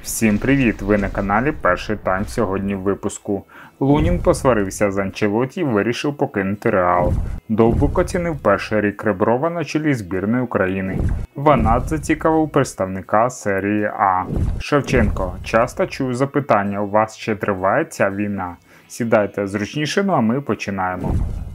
Всім привіт! Ви на каналі Перший Тайм. Сьогодні в випуску. Лунін посварився з Анчелотті і вирішив покинути Реал. Довбик оцінив перший рік Реброва на чолі збірної України. Ванат зацікавив представника серії А. Шевченко. Часто чую запитання, у вас ще триває ця війна? Сідайте зручніше, ну а ми починаємо.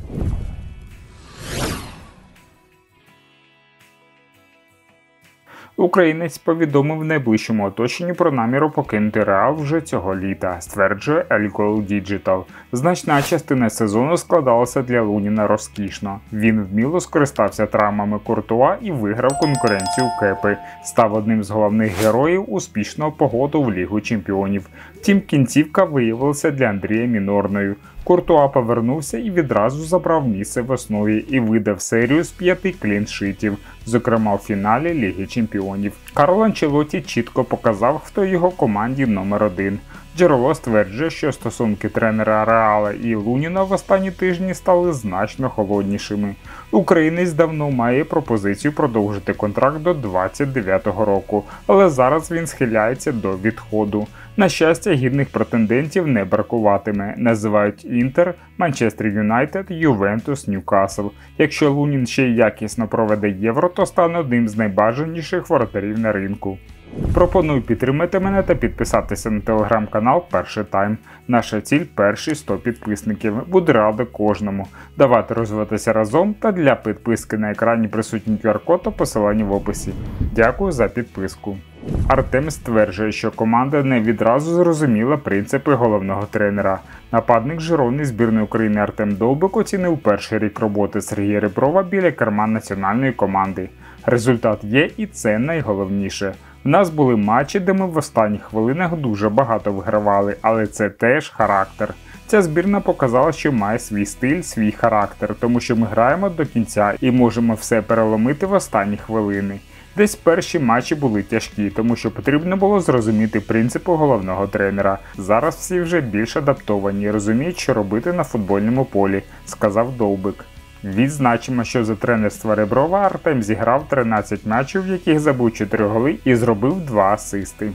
Українець повідомив найближчому оточенню про наміру покинути Реал вже цього літа, стверджує El Gol Digital. Значна частина сезону складалася для Луніна розкішно. Він вміло скористався травмами Куртуа і виграв конкуренцію Кепи. Став одним з головних героїв успішного походу в Лігу Чемпіонів. Втім, кінцівка виявилася для Андрія мінорною. Куртуа повернувся і відразу забрав місце в основі і видав серію з 5 кліншитів, зокрема у фіналі Ліги Чемпіонів. Карло Анчелотті чітко показав, хто його команді номер 1. Джерело стверджує, що стосунки тренера Реала і Луніна в останні тижні стали значно холоднішими. Українець давно має пропозицію продовжити контракт до 29-го року, але зараз він схиляється до відходу. На щастя, гідних претендентів не бракуватиме. Називають Інтер, Манчестер Юнайтед, Ювентус, Ньюкасл. Якщо Лунін ще й якісно проведе Євро, то стане одним з найбажаніших воротарів на ринку. Пропоную підтримати мене та підписатися на телеграм-канал Перший Тайм. Наша ціль – перші 100 підписників. Буду радий кожному. Давайте розвиватися разом, та для підписки на екрані присутній QR-код та посилання в описі. Дякую за підписку. Артем стверджує, що команда не відразу зрозуміла принципи головного тренера. Нападник Жирони збірної України Артем Довбик оцінив перший рік роботи Сергія Реброва біля керма національної команди. Результат є, і це найголовніше. У нас були матчі, де ми в останніх хвилинах дуже багато вигравали, але це теж характер. Ця збірна показала, що має свій стиль, свій характер, тому що ми граємо до кінця і можемо все переломити в останні хвилини. Десь перші матчі були тяжкі, тому що потрібно було зрозуміти принципи головного тренера. Зараз всі вже більш адаптовані і розуміють, що робити на футбольному полі, сказав Довбик. Відзначимо, що за тренерства Реброва Артем зіграв 13 матчів, в яких забив 4 голи і зробив 2 асисти.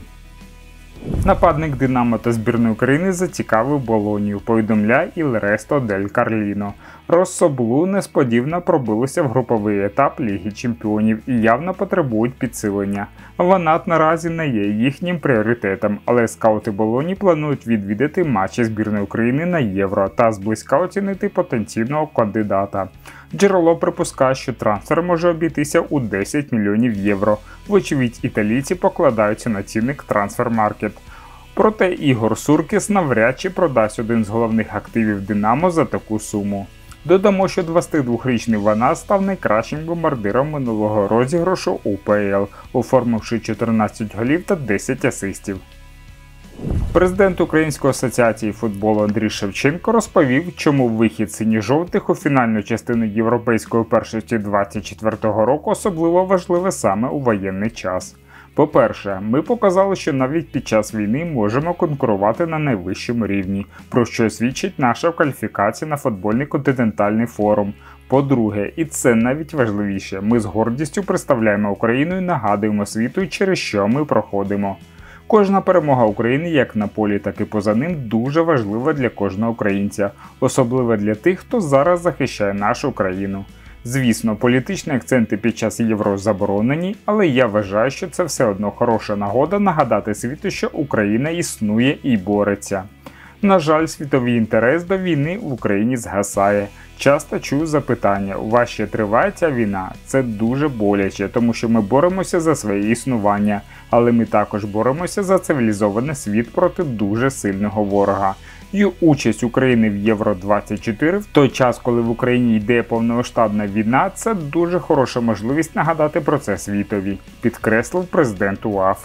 Нападник Динамо та збірної України зацікавив Болонію, повідомляє Il Resto del Carlino. Россо Блу несподівано пробилися в груповий етап Ліги Чемпіонів і явно потребують підсилення. Ванат наразі не є їхнім пріоритетом, але скаути Болоні планують відвідати матчі збірної України на Євро та зблизька оцінити потенційного кандидата. Джерело припускає, що трансфер може обійтися у 10 мільйонів євро. Вочевидь, італійці покладаються на цінник Трансфермаркет. Проте Ігор Суркіс навряд чи продасть один з головних активів Динамо за таку суму. Додамо, що 22-річний Ванат став найкращим бомбардиром минулого розіграшу УПЛ, оформивши 14 голів та 10 асистів. Президент Української асоціації футболу Андрій Шевченко розповів, чому вихід синьо-жовтих у фінальну частину європейської першості 2024 року особливо важливе саме у воєнний час. По-перше, ми показали, що навіть під час війни можемо конкурувати на найвищому рівні, про що свідчить наша кваліфікація на футбольний континентальний форум. По-друге, і це навіть важливіше, ми з гордістю представляємо Україну і нагадуємо світу, через що ми проходимо. Кожна перемога України як на полі, так і поза ним дуже важлива для кожного українця, особливо для тих, хто зараз захищає нашу країну. Звісно, політичні акценти під час Євро заборонені, але я вважаю, що це все одно хороша нагода нагадати світу, що Україна існує і бореться. На жаль, світовий інтерес до війни в Україні згасає. Часто чую запитання, у вас ще триває ця війна? Це дуже боляче, тому що ми боремося за своє існування, але ми також боремося за цивілізований світ проти дуже сильного ворога. І участь України в Євро-24 в той час, коли в Україні йде повномасштабна війна, це дуже хороша можливість нагадати про це світові, підкреслив президент УАФ.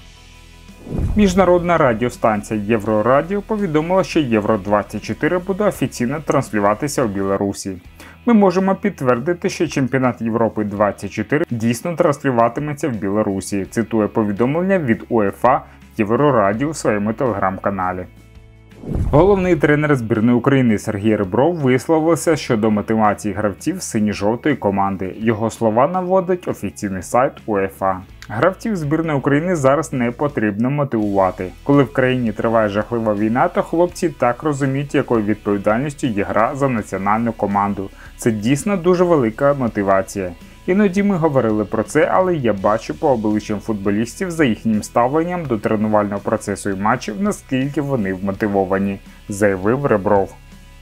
Міжнародна радіостанція Єврорадіо повідомила, що Євро-24 буде офіційно транслюватися у Білорусі. Ми можемо підтвердити, що чемпіонат Європи 24 дійсно транслюватиметься в Білорусі, цитує повідомлення від УЄФА Єврорадіо у своєму телеграм-каналі. Головний тренер збірної України Сергій Ребров висловився щодо мотивації гравців синьо-жовтої команди. Його слова наводить офіційний сайт УЄФА. Гравців збірної України зараз не потрібно мотивувати. Коли в країні триває жахлива війна, то хлопці так розуміють, якою відповідальністю є гра за національну команду. Це дійсно дуже велика мотивація. Іноді ми говорили про це, але я бачу по обличчям футболістів за їхнім ставленням до тренувального процесу і матчів, наскільки вони вмотивовані, заявив Ребров.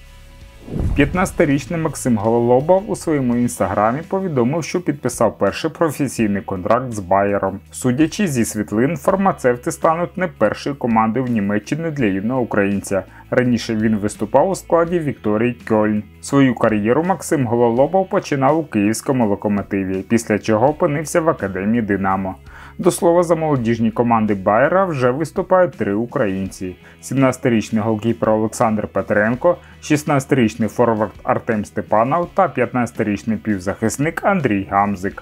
15-річний Максим Гололобов у своєму інстаграмі повідомив, що підписав перший професійний контракт з Байером. Судячи зі світлин, фармацевти стануть не першою командою в Німеччині для юного українця. Раніше він виступав у складі Вікторії Кьольн. Свою кар'єру Максим Гололобов починав у київському Локомотиві, після чого опинився в Академії Динамо. До слова, за молодіжні команди Байера вже виступають 3 українці: 17-річний голкіпер Олександр Петренко, 16-річний форвард Артем Степанов та 15-річний півзахисник Андрій Гамзик.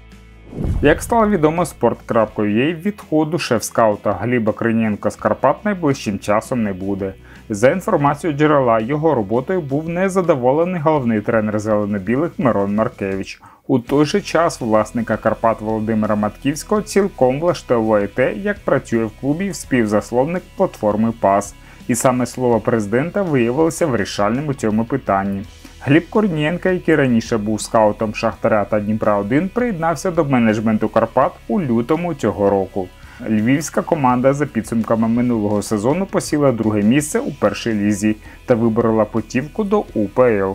Як стало відомо Sport.ua, відходу шеф-скаута Гліба Криненка з Карпат найближчим часом не буде. За інформацією джерела, його роботою був незадоволений головний тренер зелено-білих Мирон Маркевич. У той же час власника Карпат Володимира Матківського цілком влаштовує те, як працює в клубі співзасновник платформи ПАС. І саме слово президента виявилося вирішальним у цьому питанні. Гліб Корнієнко, який раніше був скаутом Шахтаря та Дніпра-1, приєднався до менеджменту Карпат у лютому цього року. Львівська команда за підсумками минулого сезону посіла 2-е місце у першій лізі та виборола путівку до УПЛ.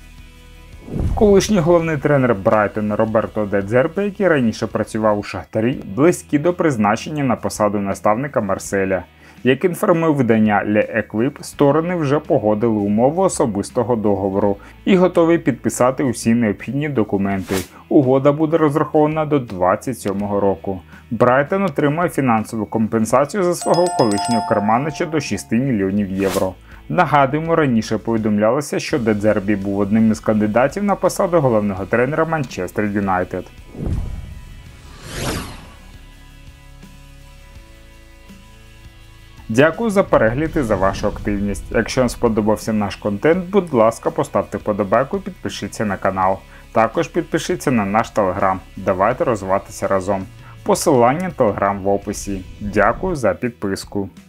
Колишній головний тренер Брайтона Роберто Де Дзербі, який раніше працював у Шахтарі, близькі до призначення на посаду наставника Марселя. Як інформує видання Le Equipe, сторони вже погодили умови особистого договору і готові підписати усі необхідні документи. Угода буде розрахована до 27-го року. Брайтон отримає фінансову компенсацію за свого колишнього керманича до 6 мільйонів євро. Нагадуємо, раніше повідомлялося, що Де Дзербі був одним із кандидатів на посаду головного тренера Манчестер Юнайтед. Дякую за перегляд і за вашу активність. Якщо вам сподобався наш контент, будь ласка, поставте вподобайку і підпишіться на канал. Також підпишіться на наш телеграм. Давайте розвиватися разом. Посилання на телеграм в описі. Дякую за підписку.